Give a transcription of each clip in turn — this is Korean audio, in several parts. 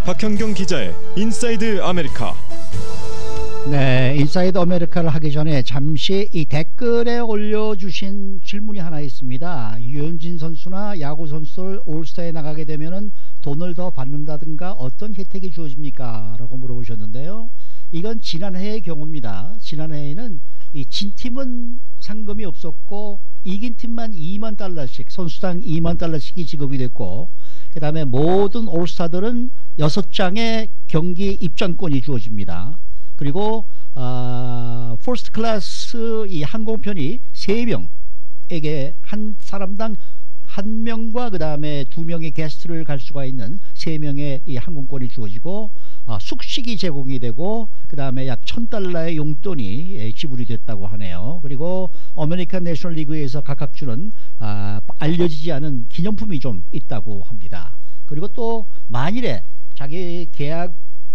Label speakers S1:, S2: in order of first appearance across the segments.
S1: 박현경 기자의 인사이드 아메리카.
S2: 네, 인사이드 아메리카를 하기 전에 잠시 이 댓글에 올려주신 질문이 하나 있습니다. 유현진 선수나 야구 선수들 올스타에 나가게 되면은 돈을 더 받는다든가 어떤 혜택이 주어집니까? 라고 물어보셨는데요. 이건 지난해의 경우입니다. 지난해에는 이 진 팀은 상금이 없었고 이긴 팀만 2만 달러씩, 선수당 2만 달러씩이 지급이 됐고, 그 다음에 모든 올스타들은 6장의 경기 입장권이 주어집니다. 그리고 퍼스트 클래스 이 항공편이 3명에게 한 사람당 1명과 그 다음에 2명의 게스트를 갈 수가 있는 3명의 이 항공권이 주어지고, 숙식이 제공이 되고, 그 다음에 약 $1,000의 용돈이 지불이 됐다고 하네요. 그리고 아메리칸 내셔널 리그에서 각각 주는 알려지지 않은 기념품이 좀 있다고 합니다. 그리고 또 만일에 자기 계약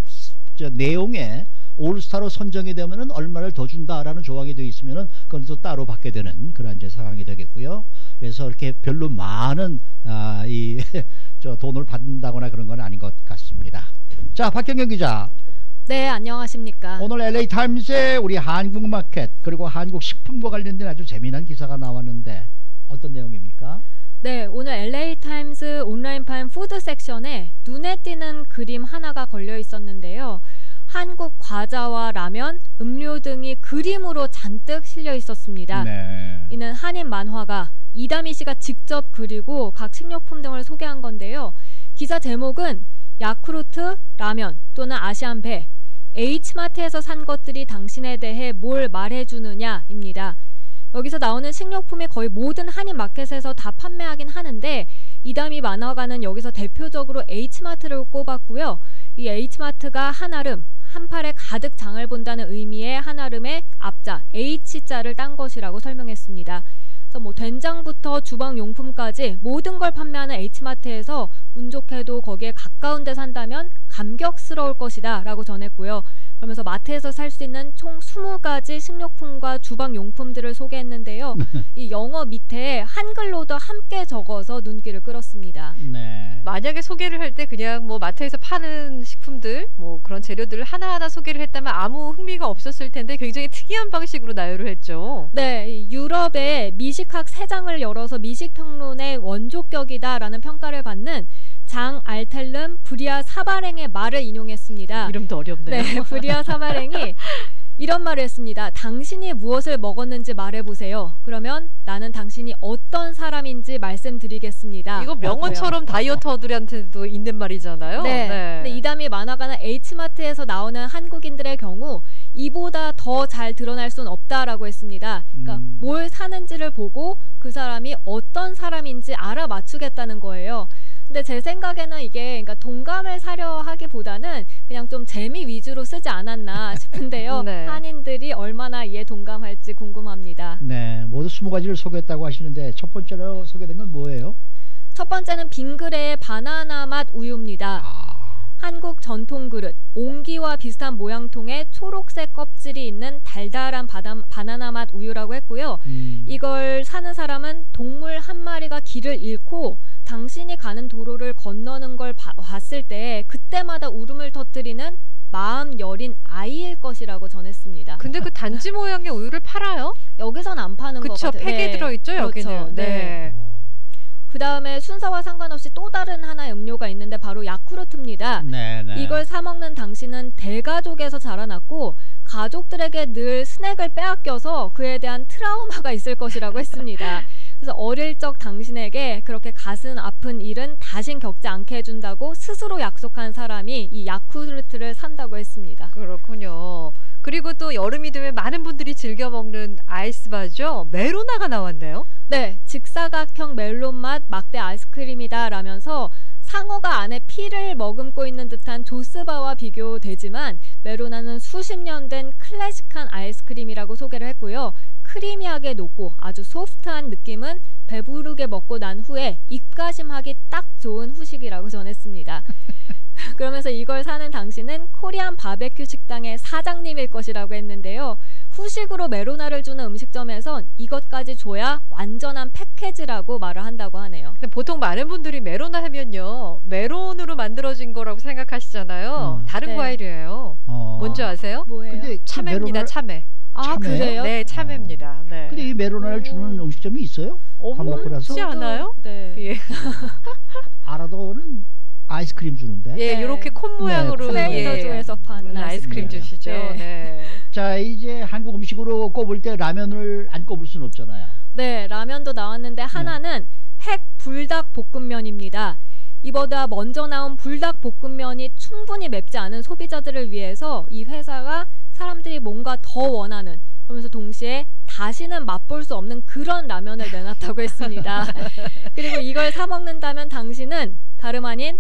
S2: 내용에 올스타로 선정이 되면은 얼마를 더 준다라는 조항이 되어 있으면은 그건 또 따로 받게 되는 그런 이제 상황이 되겠고요. 그래서 이렇게 별로 많은 저 돈을 받는다거나 그런 건 아닌 것 같습니다. 자, 박경경 기자.
S3: 네, 안녕하십니까.
S2: 오늘 LA 타임즈에 우리 한국 마켓 그리고 한국 식품과 관련된 아주 재미난 기사가 나왔는데 어떤 내용입니까?
S3: 네, 오늘 LA 타임즈 온라인판 푸드 섹션에 눈에 띄는 그림 하나가 걸려 있었는데요. 한국 과자와 라면, 음료 등이 그림으로 잔뜩 실려 있었습니다.
S2: 네.
S3: 이는 한인 만화가 이다미 씨가 직접 그리고 각 식료품 등을 소개한 건데요. 기사 제목은 야쿠르트, 라면 또는 아시안배, H마트에서 산 것들이 당신에 대해 뭘 말해주느냐입니다. 여기서 나오는 식료품이 거의 모든 한인 마켓에서 다 판매하긴 하는데, 이다미 만화가는 여기서 대표적으로 H마트를 꼽았고요. 이 H마트가 한아름, 한 팔에 가득 장을 본다는 의미의 한아름의 앞자 H자를 딴 것이라고 설명했습니다. 그래서 뭐 된장부터 주방용품까지 모든 걸 판매하는 H마트에서 운 좋게도 거기에 가까운 데 산다면 감격스러울 것이다 라고 전했고요. 그러면서 마트에서 살 수 있는 총 20가지 식료품과 주방용품들을 소개했는데요. 이 영어 밑에 한글로도 함께 적어서 눈길을 끌었습니다.
S2: 네.
S4: 만약에 소개를 할 때 그냥 뭐 마트에서 파는 식품들, 뭐 그런 재료들을 하나하나 소개를 했다면 아무 흥미가 없었을 텐데 굉장히 특이한 방식으로 나열을 했죠.
S3: 네, 유럽의 미식학 3장을 열어서 미식평론의 원조격이다라는 평가를 받는 장 알텔름 브리아 사바랭의 말을 인용했습니다.
S4: 이름도 어렵네요.
S3: 네, 브리아 사바랭이 이런 말을 했습니다. 당신이 무엇을 먹었는지 말해보세요. 그러면 나는 당신이 어떤 사람인지 말씀드리겠습니다.
S4: 이거 명언처럼 다이어터들한테도 있는 말이잖아요.
S3: 네.
S4: 네.
S3: 근데 이다미 만화가는 H마트에서 나오는 한국인들의 경우 이보다 더 잘 드러날 수는 없다라고 했습니다. 그러니까 뭘 사는지를 보고 그 사람이 어떤 사람인지 알아맞추겠다는 거예요. 근데 제 생각에는 이게 그러니까 동감을 사려 하기보다는 그냥 좀 재미 위주로 쓰지 않았나 싶은데요.
S4: 네.
S3: 한인들이 얼마나 이에 동감할지 궁금합니다.
S2: 네, 모두 20가지를 소개했다고 하시는데 첫 번째로 소개된 건 뭐예요?
S3: 첫 번째는 빙그레의 바나나 맛 우유입니다. 한국 전통 그릇, 옹기와 비슷한 모양통에 초록색 껍질이 있는 달달한 바나나 맛 우유라고 했고요. 이걸 사는 사람은 동물 한 마리가 길을 잃고 당신이 가는 도로를 건너는 걸 봤을 때 그때마다 울음을 터뜨리는 마음 여린 아이일 것이라고 전했습니다.
S4: 근데 그 단지 모양의 우유를 팔아요?
S3: 여기선 안 파는 것
S4: 그쵸,
S3: 같아요.
S4: 팩에
S3: 네.
S4: 들어있죠,
S3: 그렇죠.
S4: 여기는. 네.
S3: 그 다음에 순서와 상관없이 또 다른 하나의 음료가 있는데 바로 야쿠르트입니다.
S2: 네네.
S3: 이걸 사 먹는 당신은 대가족에서 자라났고 가족들에게 늘 스낵을 빼앗겨서 그에 대한 트라우마가 있을 것이라고 했습니다. 그래서 어릴 적 당신에게 그렇게 가슴 아픈 일은 다신 겪지 않게 해준다고 스스로 약속한 사람이 이 야쿠르트를 산다고 했습니다.
S4: 그렇군요. 그리고 또 여름이 되면 많은 분들이 즐겨 먹는 아이스바죠. 메로나가 나왔네요.
S3: 네, 직사각형 멜론 맛 막대 아이스크림이다 라면서 상어가 안에 피를 머금고 있는 듯한 조스바와 비교되지만 메로나는 수십 년 된 클래식한 아이스크림이라고 소개를 했고요. 크리미하게 녹고 아주 소프트한 느낌은 배부르게 먹고 난 후에 입가심하기 딱 좋은 후식이라고 전했습니다. 그러면서 이걸 사는 당신은 코리안 바베큐 식당의 사장님일 것이라고 했는데요. 후식으로 메로나를 주는 음식점에선 이것까지 줘야 완전한 패키지라고 말을 한다고 하네요.
S4: 근데 보통 많은 분들이 메로나 하면요, 메론으로 만들어진 거라고 생각하시잖아요. 다른
S3: 네.
S4: 과일이에요. 뭔지 아세요?
S3: 뭐예요?
S2: 근데 그
S4: 참외입니다.
S2: 메로나를-
S4: 참외.
S3: 아,
S2: 참외요?
S3: 그래요?
S4: 네, 참외입니다. 네.
S2: 근데 이 메로나를 주는 음식점이 있어요? 밥 먹고 나서?
S4: 없지 않아요?
S3: 네.
S4: 예,
S2: 알아도는 아이스크림 주는데.
S4: 예,
S3: 네.
S4: 이렇게 콘 모양으로
S3: 트레이더조에서 파는
S4: 아이스크림
S3: 아이스크림이에요.
S4: 주시죠.
S3: 네.
S4: 네.
S2: 자, 이제 한국 음식으로 꼽을 때 라면을 안 꼽을 수는 없잖아요.
S3: 네, 라면도 나왔는데 하나는 핵 불닭 볶음면입니다. 이보다 먼저 나온 불닭 볶음면이 충분히 맵지 않은 소비자들을 위해서 이 회사가 사람들이 뭔가 더 원하는, 그러면서 동시에 다시는 맛볼 수 없는 그런 라면을 내놨다고 했습니다. 그리고 이걸 사 먹는다면 당신은 다름 아닌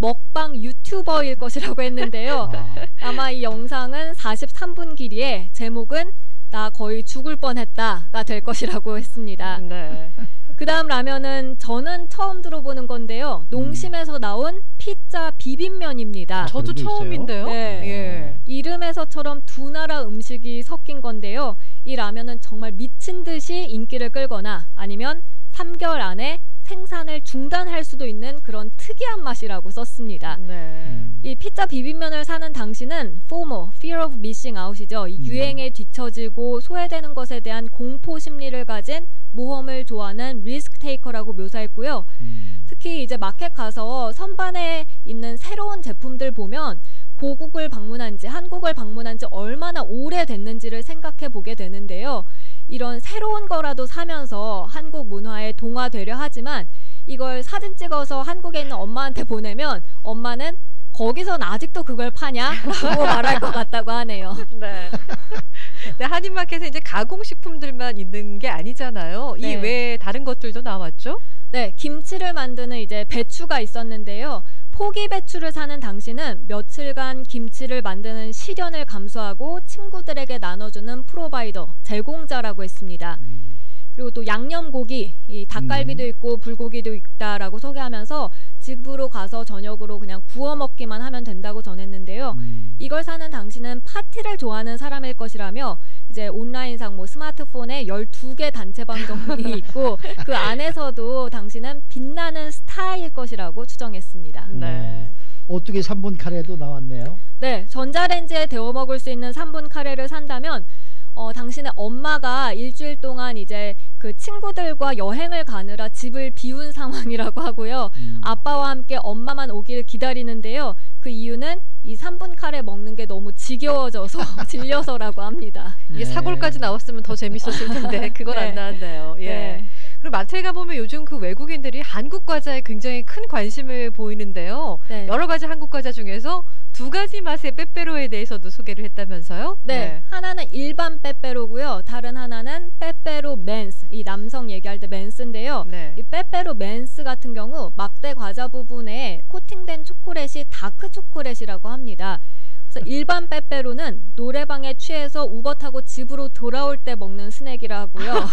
S3: 먹방 유튜버일 것이라고 했는데요. 아마 이 영상은 43분 길이에 제목은 나 거의 죽을 뻔했다가 될 것이라고 했습니다.
S4: 네.
S3: 그 다음 라면은 저는 처음 들어보는 건데요. 농심에서 나온 피자 비빔면입니다.
S4: 저도
S2: 그런 게 있어요?
S4: 처음인데요.
S3: 네.
S4: 예.
S3: 이름에서처럼 두 나라 음식이 섞인 건데요. 이 라면은 정말 미친 듯이 인기를 끌거나 아니면 3개월 안에 생산을 중단할 수도 있는 그런 특이한 맛이라고 썼습니다.
S4: 네.
S3: 이 피자 비빔면을 사는 당신은 FOMO, Fear of Missing Out이죠. 이 유행에 뒤처지고 소외되는 것에 대한 공포 심리를 가진 모험을 좋아하는 리스크 테이커라고 묘사했고요. 특히 이제 마켓 가서 선반에 있는 새로운 제품들 보면 고국을 방문한 지, 한국을 방문한 지 얼마나 오래됐는지를 생각해 보게 되는데요. 이런 새로운 거라도 사면서 한국 문화에 동화되려 하지만 이걸 사진 찍어서 한국에 있는 엄마한테 보내면 엄마는 거기선 아직도 그걸 파냐라고 말할 것 같다고 하네요.
S4: 네. 네, 한인마켓에 이제 가공식품들만 있는 게 아니잖아요.
S3: 네.
S4: 이 외에 다른 것들도 나왔죠?
S3: 네, 김치를 만드는 이제 배추가 있었는데요. 포기 배추를 사는 당신은 며칠간 김치를 만드는 시련을 감수하고 친구들에게 나눠주는 프로바이더, 제공자라고 했습니다. 그리고 또 양념고기, 이 닭갈비도 있고 불고기도 있다라고 소개하면서 집으로 가서 저녁으로 그냥 구워 먹기만 하면 된다고 전했는데요. 이걸 사는 당신은 파티를 좋아하는 사람일 것이라며 이제 온라인상 뭐 스마트폰에 12개 단체 방송이 있고 그 안에서도 당신은 빛나는 스타일 것이라고 추정했습니다.
S4: 네.
S2: 오뚜기 3분 카레도 나왔네요.
S3: 네, 전자레인지에 데워 먹을 수 있는 3분 카레를 산다면 당신의 엄마가 일주일 동안 이제 그 친구들과 여행을 가느라 집을 비운 상황이라고 하고요. 아빠와 함께 엄마만 오길 기다리는데요. 그 이유는 이 3분 카레 먹는 게 너무 지겨워져서 질려서라고 합니다.
S4: 이게
S2: 네.
S4: 사골까지 나왔으면 더 재밌었을 텐데 그건
S3: 네.
S4: 안 나왔네요. 예.
S3: 네.
S4: 그리고 마트에 가보면 요즘 그 외국인들이 한국 과자에 굉장히 큰 관심을 보이는데요.
S3: 네.
S4: 여러 가지 한국 과자 중에서 두 가지 맛의 빼빼로에 대해서도 소개를 했다면서요?
S3: 네, 하나는 일반 빼빼로고요. 다른 하나는 빼빼로 맨스, 이 남성 얘기할 때 맨스인데요.
S4: 네.
S3: 이 빼빼로 맨스 같은 경우 막대 과자 부분에 코팅된 초콜릿이 다크 초콜릿이라고 합니다. 그래서 일반 빼빼로는 노래방에 취해서 우버 타고 집으로 돌아올 때 먹는 스낵이라 하고요.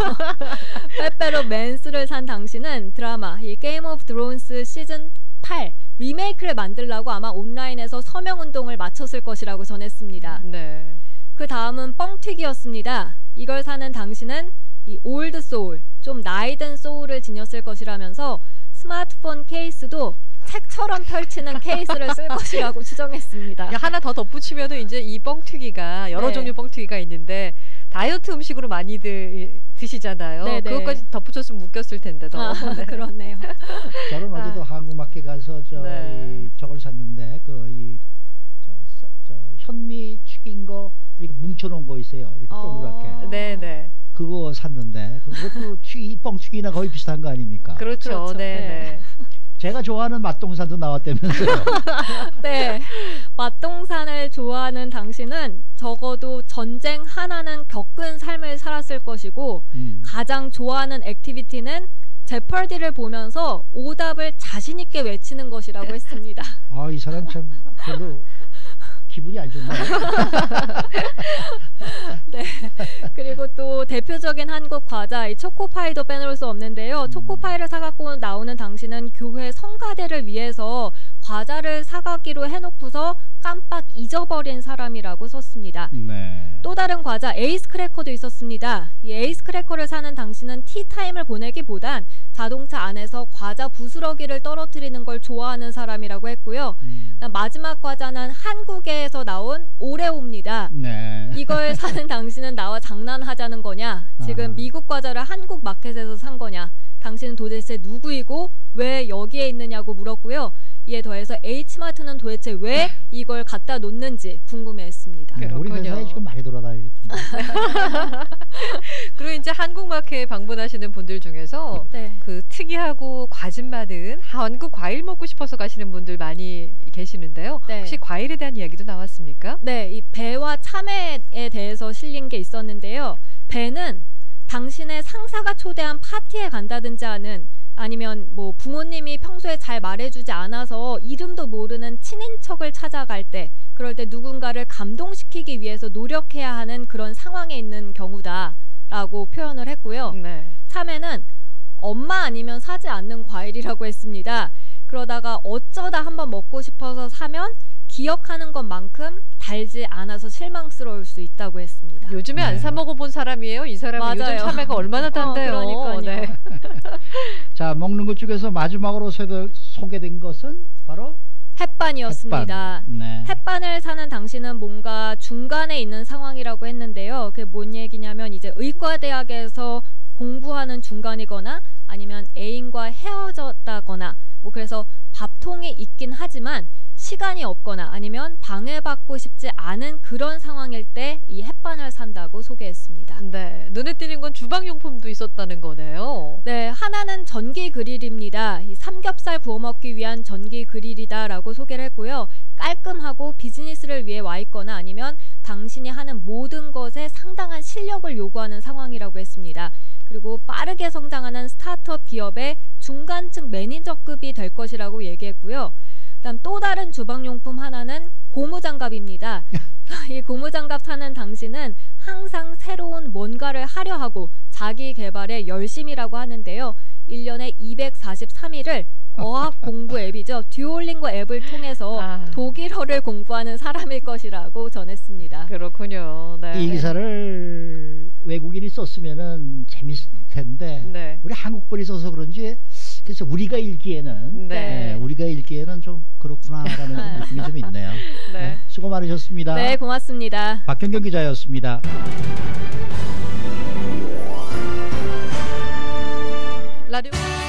S3: 빼빼로 맨스를 산 당신은 드라마 이 게임 오브 드론스 시즌 8 리메이크를 만들려고 아마 온라인에서 서명 운동을 마쳤을 것이라고 전했습니다.
S4: 네.
S3: 그 다음은 뻥튀기였습니다. 이걸 사는 당신은 이 올드 소울, 좀 나이든 소울을 지녔을 것이라면서 스마트폰 케이스도 책처럼 펼치는 케이스를 쓸 것이라고 추정했습니다.
S4: 하나 더 덧붙이면은 이제 이 뻥튀기가 여러
S3: 네.
S4: 종류 뻥튀기가 있는데 다이어트 음식으로 많이들 드시잖아요.
S3: 네네.
S4: 그것까지 덧붙였으면 웃겼을 텐데 더.
S3: 네. 그렇네요.
S2: 저는 어제도 한국마켓 가서
S4: 네.
S2: 저걸 샀는데 저 현미 튀긴 거 이렇게 뭉쳐놓은 거 있어요. 이렇게 동그랗게.
S4: 네네.
S2: 그거 샀는데 그것도 뻥튀기나 거의 비슷한 거 아닙니까?
S4: 그렇죠.
S3: 그렇죠.
S4: 네네.
S2: 제가 좋아하는 맛동산도 나왔다면서요.
S3: 네, 맛동산을 좋아하는 당신은 적어도 전쟁 하나는 겪은 삶을 살았을 것이고 가장 좋아하는 액티비티는 제펄디를 보면서 오답을 자신 있게 외치는 것이라고 했습니다.
S2: 아, 이 사람 참 별로 기분이 안 좋네요.
S3: 네. 그리고 또 대표적인 한국 과자 이 초코파이도 빼놓을 수 없는데요. 초코파이를 사갖고 나오는 당신은 교회 성가대를 위해서 과자를 사가기로 해놓고서 깜빡 잊어버린 사람이라고 썼습니다.
S2: 네.
S3: 또 다른 과자 에이스 크래커도 있었습니다. 이 에이스 크래커를 사는 당신은 티타임을 보내기보단 자동차 안에서 과자 부스러기를 떨어뜨리는 걸 좋아하는 사람이라고 했고요. 마지막 과자는 한국에서 나온 오레오입니다.
S2: 네.
S3: 이걸 사는 당신은 나와 장난하자는 거냐? 지금 미국 과자를 한국 마켓에서 산 거냐? 당신은 도대체 누구이고 왜 여기에 있느냐고 물었고요. 이에 더해서 H마트는 도대체 왜 이걸 갖다 놓는지 궁금해했습니다.
S2: 네, 우리
S4: 그렇군요.
S2: 회사에 지금 많이 돌아다니던데.
S4: 그리고 이제 한국마켓에 방문하시는 분들 중에서
S3: 네.
S4: 그 특이하고 과즙 많은 한국 과일 먹고 싶어서 가시는 분들 많이 계시는데요.
S3: 네.
S4: 혹시 과일에 대한 이야기도 나왔습니까?
S3: 네, 이 배와 참외에 대해서 실린 게 있었는데요. 배는 당신의 상사가 초대한 파티에 간다든지 하는 아니면 뭐 부모님이 평소에 잘 말해주지 않아서 이름도 모르는 친인척을 찾아갈 때 그럴 때 누군가를 감동시키기 위해서 노력해야 하는 그런 상황에 있는 경우다라고 표현을 했고요.
S4: 네.
S3: 참외는 엄마 아니면 사지 않는 과일이라고 했습니다. 그러다가 어쩌다 한번 먹고 싶어서 사면 기억하는 것만큼 달지 않아서 실망스러울 수 있다고 했습니다.
S4: 요즘에 안
S2: 네.
S4: 사 먹어본 사람이에요. 이 사람은
S3: 맞아요.
S4: 요즘 참외가 얼마나 단데요.
S3: 그러니까요.
S4: 네.
S2: 자, 먹는 것 중에서 마지막으로 소개된 것은 바로
S3: 햇반이었습니다.
S2: 햇반. 네.
S3: 햇반을 사는 당신은 뭔가 중간에 있는 상황이라고 했는데요. 그게 뭔 얘기냐면 이제 의과대학에서 공부하는 중간이거나 아니면 애인과 헤어졌다거나 뭐 그래서 밥통이 있긴 하지만 시간이 없거나 아니면 방해받고 싶지 않은 그런 상황일 때 이 햇반을 산다고 소개했습니다.
S4: 네. 눈에 띄는 건 주방용품도 있었다는 거네요.
S3: 네, 하나는 전기 그릴입니다. 이 삼겹살 구워 먹기 위한 전기 그릴이다라고 소개를 했고요. 깔끔하고 비즈니스를 위해 와 있거나 아니면 당신이 하는 모든 것에 상당한 실력을 요구하는 상황이라고 했습니다. 그리고 빠르게 성장하는 스타트업 기업의 중간층 매니저급이 될 것이라고 얘기했고요. 그다음 또 다른 주방용품 하나는 고무장갑입니다. 이 고무장갑 사는 당신은 항상 새로운 뭔가를 하려 하고 자기 개발에 열심이라고 하는데요. 1년에 243일을 어학 공부 앱이죠. 듀오링고 앱을 통해서 독일어를 공부하는 사람일 것이라고 전했습니다.
S4: 그렇군요. 네.
S2: 이 기사를 외국인이 썼으면은 재밌을 텐데
S4: 네.
S2: 우리 한국 분이 써서 그런지 그래서 우리가 읽기에는
S4: 네.
S2: 우리가 읽기에는 좀 그렇구나라는 느낌이 좀 있네요.
S4: 네.
S2: 네, 수고 많으셨습니다.
S3: 네, 고맙습니다.
S2: 박경경 기자였습니다.
S4: 라디오